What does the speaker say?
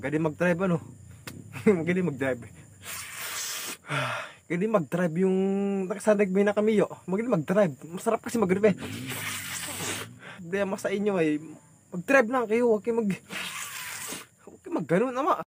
Pwede mag-drive ano. Magaling mag-drive. Magaling mag-drive yung nakasanagmay na kami yo. Magaling mag-drive. Masarap kasi mag-drive eh. Hindi mas sa inyo ay mag-drive lang kayo. Huwag kayo mag... Huwag kayo mag-ganon ama.